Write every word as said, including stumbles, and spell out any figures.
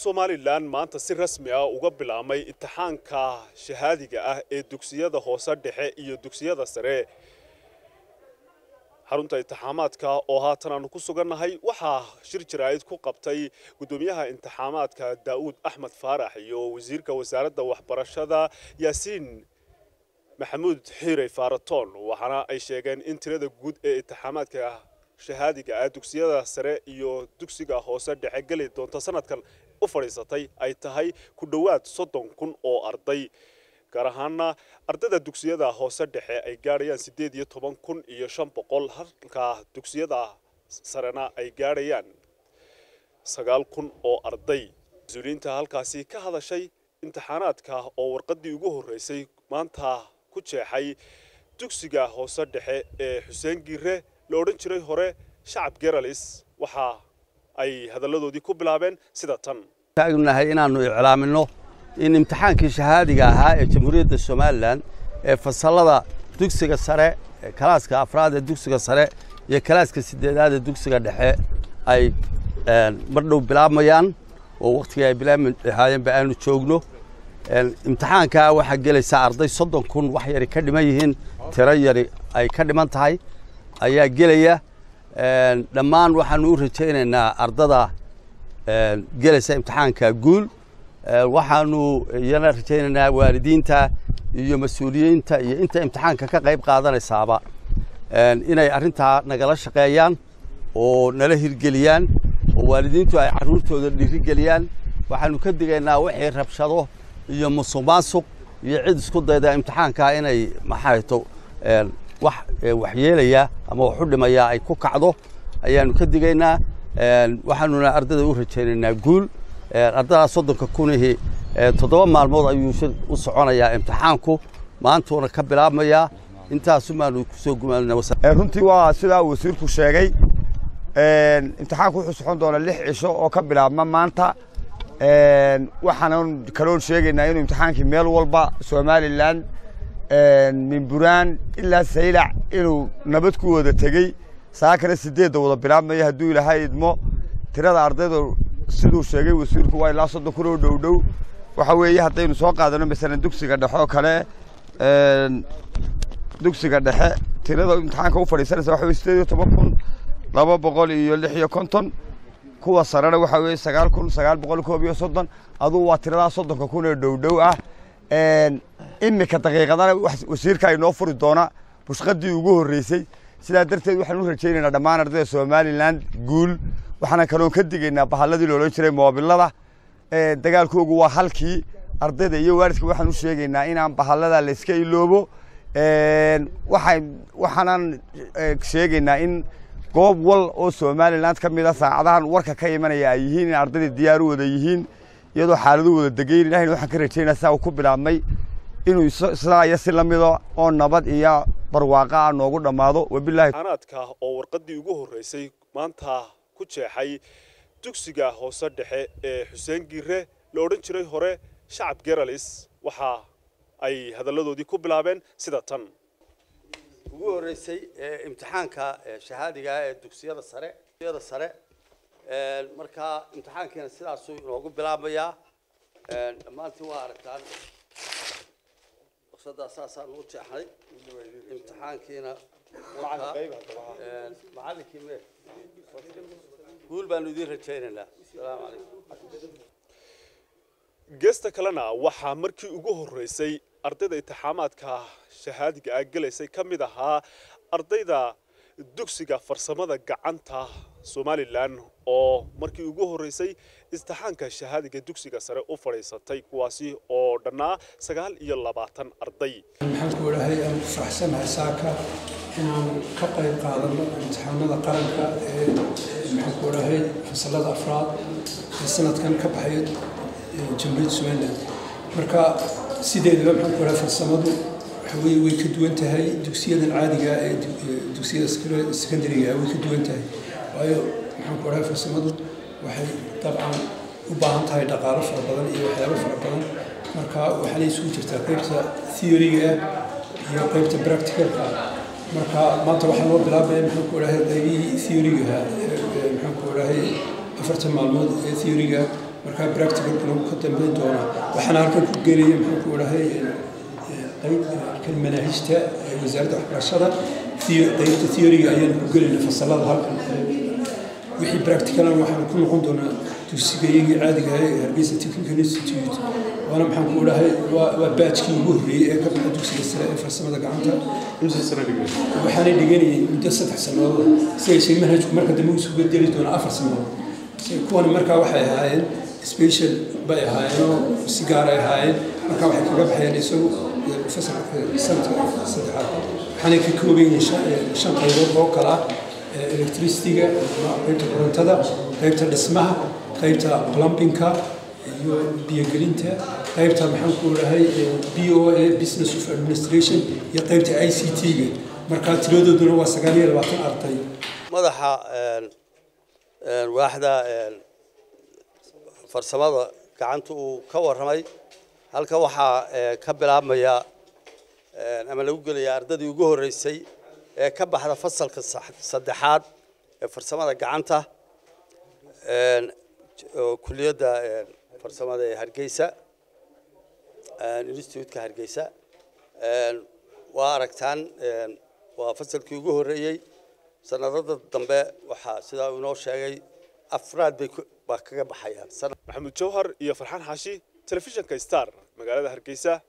Somaliland maanta si rasmi ah uga bilaabmay imtixaanka shahaadiga ah ee dugsiyada hoose dhexe iyo dugsiyada sare. xarunta imtixaamaadka oo haatan aanu ku sugannahay waxaa shir jiraayid ku qabtay gudoomiyaha imtixaamaadka Daawud Axmed Faarax iyo wasiirka wasaaradda waxbarashada Yaasiin Maxamuud Xiire Faaraton waxaana ay sheegeen in tirada guud ee imtixaamaadka shahaadiga ah dugsiyada sare iyo dugsiga hoose dhexe gali doonta sanadkan u fariisatay ay tahay ku dhawaad soddon kun oo arday gaar ahaana ardayda dugsiyada hoose dhexe ay gaarayaan sideed iyo toban kun iyo shan boqol halka dugsiyada sarena ay gaarayaan sagaal kun oo arday. Mas-uuliyiinta halkaasi ka hadashay imtixaanaadka oo warqadii ugu horeysay maanta ku jeexay dugsiga hoose dhexe ee Xuseen Giire la odhan jiray hore Shacab Geralis waxa ay hadalladoodii ku bilaabeen sida tan. taagnahay inaanu iclaamino in imtixaankii shahaadiga ahaa ee Jamhuuriyadda Somaliland ee fasalada dugsiga sare kalaaska afraad ee dugsiga sare iyo kalaaska sideedaad ee dugsiga dhexe ay mardhow bilaabmayaan oo waqtiga ay bilaabmayeen baanu joogno. imtixaanka waxa gelaysa arday soddon kun wax yar ka dhiman yihiin tiro yar ay ka dhiman tahay ayaa gelaya. dhammaan waxaanu u rajaynaynaa ardada gelaysa imtixaanka guul. waxaanu iyana rajaynaynaa waalidiinta iyo mas'uuliyiinta iyo inta imtixaanka ka qayb qaadanaysaaba inay arrintaa nagala shaqeeyaan oo nala hirgeliyaan oo waalidiintu ay carruurtooda dhiirigeliyaan. waxaanu ka digaynaa wixii rabshado iyo musuqmaasuq iyo cid isku dayda imtixaanka inay maxayto wax waxyeelaya ama wax u dhimaya ay ku kacdo ayaanu ka digaynaa. waxaanuna ardada u rajaynaynaa guul. ardada soddonka kunihii toddoba maalmood ayuu u soconayaa imtixaanku maantuna ka bilaabmaya. intaas maanu ku soo gumaanaa. runtii waa sida wasiirku sheegay imtixaanku wuxuu socon doonaa lix cisho oo ka bilaabma maanta. waxaan kaloon sheegaynaa inuu imtixaankii meel walba Somaliland min Buraan ilaa Saylac inuu nabad ku wada tegey saakana sideedda wada bilaabmaya hadduu ilaahay idmo. tirada ardayda siduu sheegay wasiirku waa ilaa soddon kun oo dhow dhow. waxa weeye haddaynu soo qaadano masalan dugsiga dhexe oo kale dugsiga dhexe tirada imtixaanka u fadhiisanaysa waxa weeye sideed iyo toban kun laba boqol iyo lix iyo konton. kuwa sarena waxa weeye sagaal kun sagaal boqol koob iyo soddon. aduu waa tirada soddonka kun oo dhow dhow ah. imika daqiiqadana wasiirka ay noo furi doona bushqadii ugu horeysay. sidaa darteed waxaan u rajaynaynaa dhammaan ardayda Somaliland guul. waxaan kaloon ka digaynaa bahalladii loo jiray moobilada. dagaalkoogu waa halkii ardayda iyo waalidka waxaan u sheegaynaa inaan bahallada la iska iloobo. waxaan waxaan sheegaynaa in goob wal oo Somaliland ka mid ah saacadahan warka ka imanaya ay yihiin in ardayda diyaar u wada yihiin iyadoo xaaladu wada degayn. ilaahay waxaan ka rajaynayaa saa uu ku bilaabmay inuu isla iyo si lamido oo nabad iyo barwaaqo ah noogu dhamaado. wabillahi imtixaanaadka oo warqadii ugu horeysay maanta ku jeexay dugsiga hoose dhexe ee Xuseen Giire la odhan jiray hore Shacab Geralis waxa ay hadalladoodii ku bilaabeen sida tan. ugu horeysay imtixaanka shahaadiga ee dugsiyada sare dugsiyada sare marka imtixaankiina sidaas uu inoogu bilaabmaya. dhammaantiin waa aragtaan waqtiga saasaan u jeexnay imtixaankiina macallinkii mee guul baanu idin rajaynaynaa. assalaamu calaykum. geesta kalena waxaa markii ugu horeysay ardayda imtixaamaadka shahaadiga ah galaysay ka mid ahaa ardayda dugsiga farsamada gacanta Somaliland oo markii ugu horeysay imtixaanka shahaadiga dugsiga sare u fadhiisatay kuwaasi oo dhanaa sagaal iyo labaatan arday. maxaan ku leeyahay aan ku faraxsanahay saaka inaan ka qayb qaadano imtixaanada qaranka ee maxaan ku leeyahay fasalada afraad ee sanadkan ka baxay Jamhuuriyadda Somaliland. marka sideedaba maxaan ku leeyahay farsamadu waxa weeye way ka duwan tahay dugsiyada caadiga ah ee dugsiyada secondary-ga way ka duwan tahay. waayo maxaan ku leeyahay farsamadu waxay dabcan u baahan tahay dhaqaale fara badan iyo waxyaabo fara badan. marka waxa la isugu jirtaa qaybta theory-ga iyo qaybta practical-ka. marka maanta waxaa loo bilaabaya maxaan ku leeyahay qaybihii theory-ga maxaan ku leeyahay afartan maalmood ee theory-ga markaa practicalkuna uu ka dambeyn doonaa waxaana halkan ku gelaya maxaan ku odhahay qayb kan manaahijta wasaaradda waxbarashada qaybta theoryga ayaan ku gelayna fasalada halkan wixii practicalan waxaan ku noqon doonaa dugsigayagii caadiga ah ee Hargeysa Technical Institute waana maxaan ku odhahay waa baajkii ugu horreeyey ee ka baxa dugsiga sare ee farsamada gacanta waxaana dhiganayay muddo saddex sannadood siday manhajku marka dambe uu isugu bedeli doona afar sannadood kuwan markaa waxay ahaayeen special bay ahaayeenoo si gaar ay ahaayeen markaa waxay kaga baxeen isagu fasalka sanadka saddexaad waxaanay ka kooban yihiin shan qaybood oo kala ah electricity-ga qaybta korontada qaybta dhismaha qaybta plumbing-ka iyo biyogelinta qaybta maxaan ku odhahay B O A business of administration iyo qaybta I C T-ga markaa tiradooduna waa sagaal iyo labaatan arday madaxa waaxda farsamada gacanta uu ka warramay halka waxaa ka bilaabmaya ama lagu gelaya ardadii ugu horeysay ee ka baxda fasalka saddexaad ee farsamada gacanta kulliyadda farsamada ee Hargeysa institute-ka Hargeysa waa aragtaan waa fasalkii ugu horeeyay sanadada dambe waxa sida uu noo sheegay afraad bay ba kaga baxayaan Maxamed Jawhar iyo Farxaan Xaashi telefishinka Star magaalada Hargeysa.